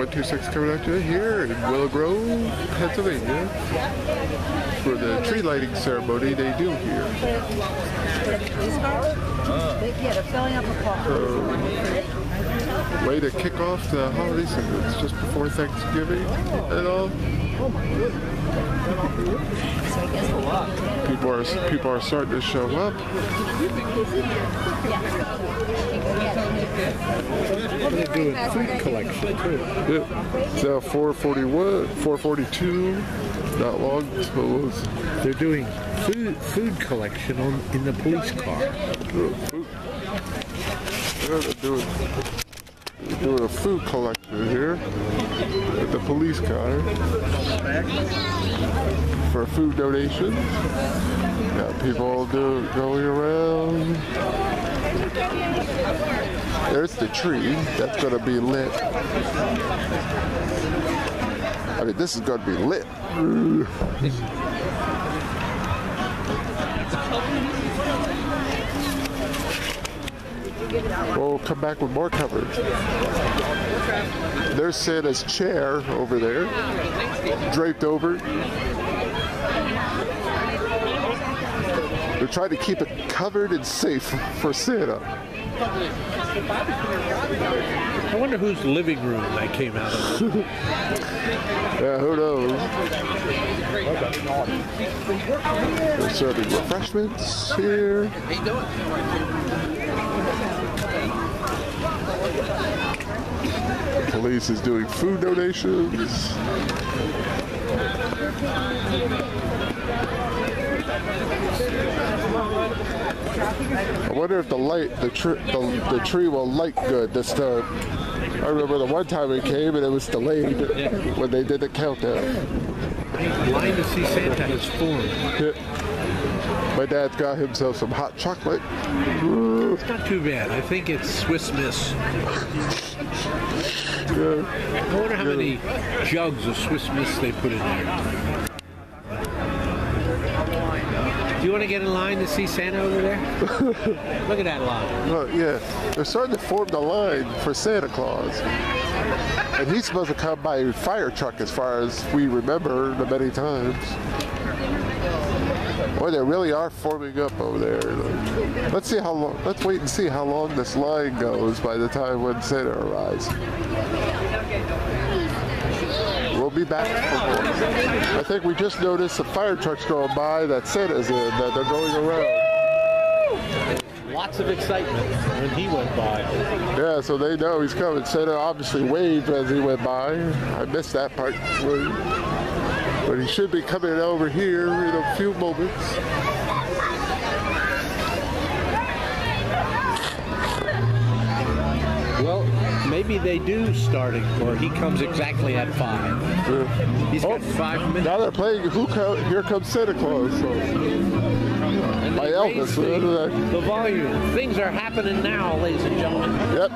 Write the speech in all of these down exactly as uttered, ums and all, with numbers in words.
one two six coming out to you here in Willow Grove, Pennsylvania, for the tree lighting ceremony they do here. So, way to kick off the holiday season. It's just before Thanksgiving and all. People are people are starting to show up. They're doing food collection too. Yep. It's now four forty-one, four forty-two. Not long till it's... They're doing food food collection on in the police car. Oh, food. Yeah, they're doing, they're doing a food collection here at the police car for food donations. Got people do, going around. There's the tree that's going to be lit. I mean, this is going to be lit. We'll come back with more coverage. There's Santa's chair over there, draped over. They're trying to keep it covered and safe for Santa. I wonder whose living room that came out of. Yeah, who knows? They're serving refreshments here. The police is doing food donations. I wonder if the light, the, tr the, the tree will light good this time. I remember the one time it came and it was delayed when they did the countdown. Line to see Santa has formed. Yeah. My dad's got himself some hot chocolate. It's not too bad. I think it's Swiss Miss. Yeah. I wonder how many jugs of Swiss Miss they put in there. Do you want to get in line to see Santa over there? Look at that line. Well, yeah, they're starting to form the line for Santa Claus. And he's supposed to come by fire truck as far as we remember the many times. Boy, they really are forming up over there. Let's see how long, let's wait and see how long this line goes by the time when Santa arrives. We'll be back for more. I think we just noticed the fire trucks going by that Santa's in, that they're going around. Lots of excitement when he went by. Yeah, so they know he's coming. Santa obviously waved as he went by. I missed that part. But he should be coming over here in a few moments. Well, maybe they do starting, or he comes exactly at five. Yeah. He's got oh, five minutes. Now they're playing Who Co Here Comes Santa Claus. So. By Elvis. The, the volume. Things are happening now, ladies and gentlemen. Yep.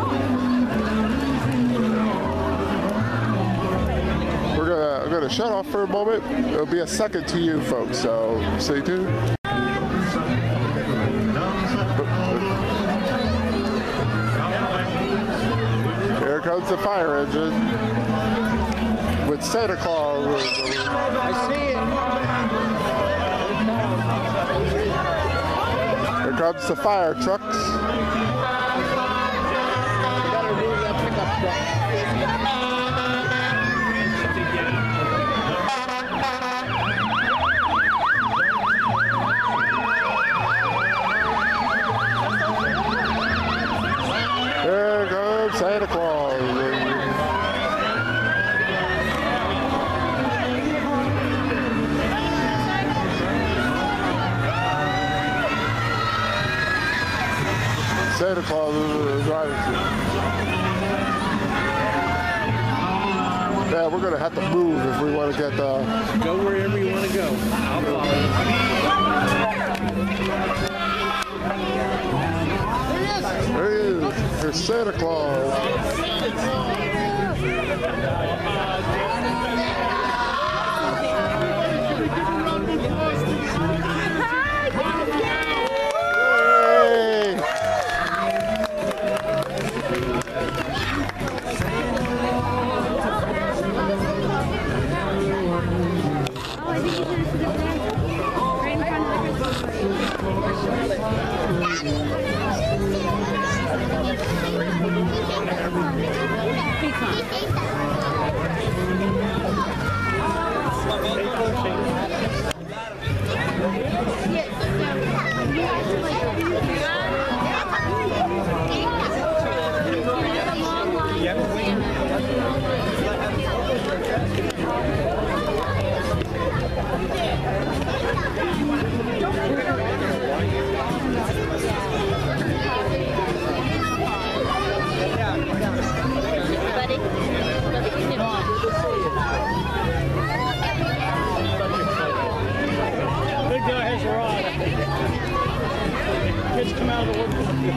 We're gonna, I'm gonna shut off for a moment. It'll be a second to you folks, so stay tuned. Here comes the fire engine with Santa Claus. I see it. Here comes the fire trucks. We gotta move that pickup truck. There goes Santa Claus. Santa Claus is driving. Yeah, we're gonna have to move if we want to get the. Go wherever you want to go. I'll follow you. There he is. There's Santa Claus. Yay!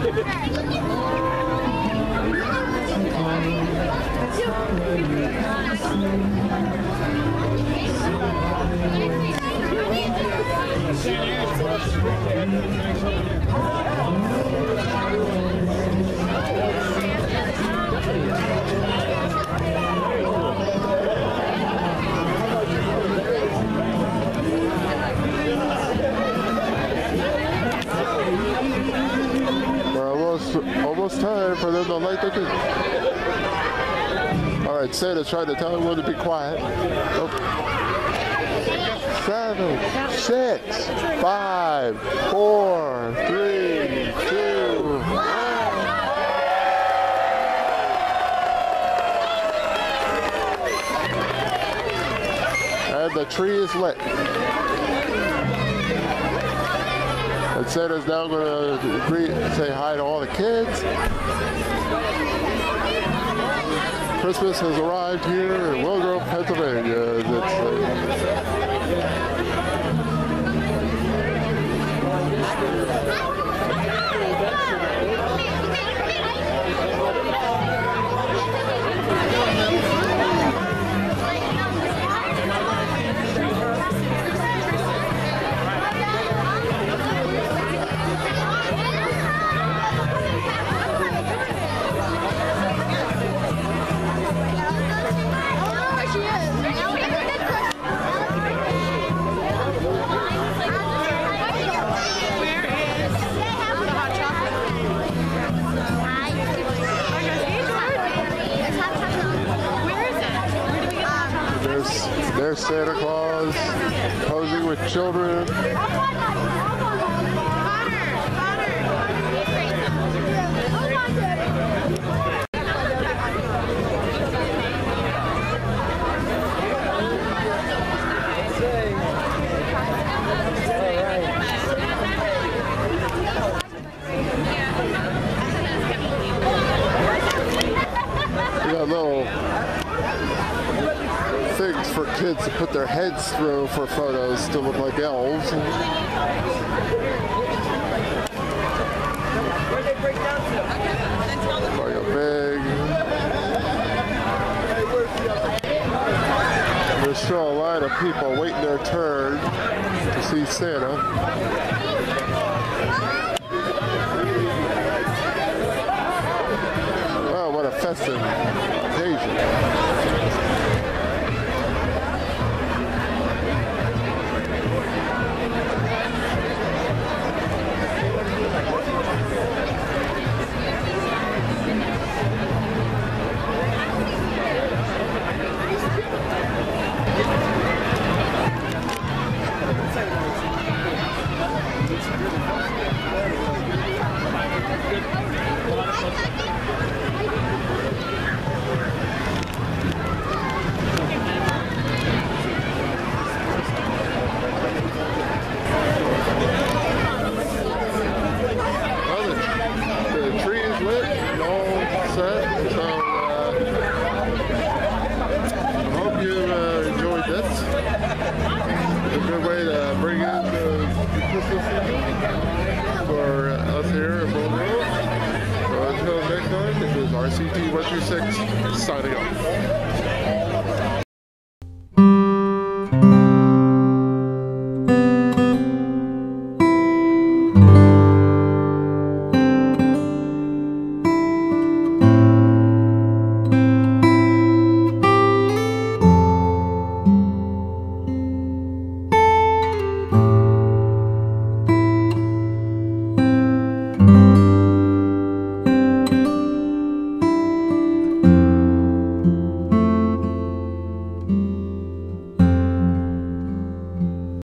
Almost time for them to light the tree. All right, Santa's trying to tell everyone to be quiet. Oh. Seven, six, five, four, three, two, one. And the tree is lit. And Santa's now going to greet, say hi to all the kids. Christmas has arrived here in Willow Grove, Pennsylvania. It's, There's Santa Claus posing with children. We got little things for kids to put their heads through for photos to look like elves. Like a big. There's still a line of people waiting their turn to see Santa. Oh, what a festive occasion. For us here at Willow Grove. So until next time, this is R C T one two six signing off.